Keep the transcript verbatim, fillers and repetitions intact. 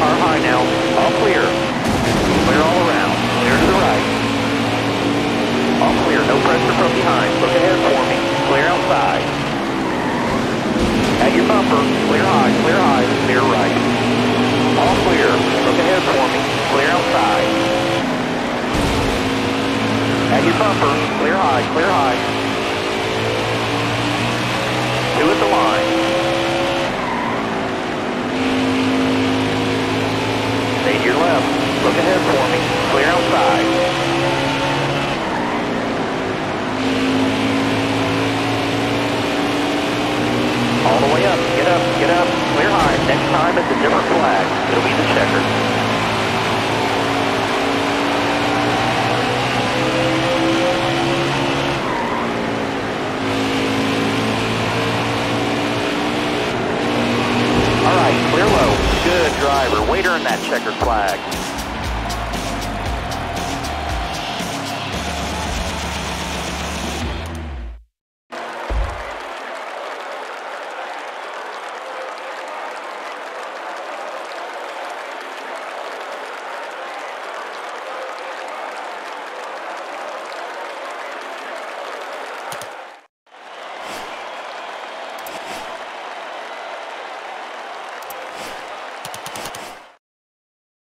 car high now. All clear. Clear all around. Clear to the right. All clear, no pressure from behind. Look ahead for me. Clear outside. At your bumper, clear high, clear high, clear right. All clear. Look ahead for me. Clear outside. At your bumper, clear high, clear high. Two at the line. Stay to your left. Look ahead for me. Clear outside. All the way up. Get up. Get up. Clear high. Next time it's a different flag. It'll be the checker. All right. Clear low. Good driver. Wait earn that checkered flag.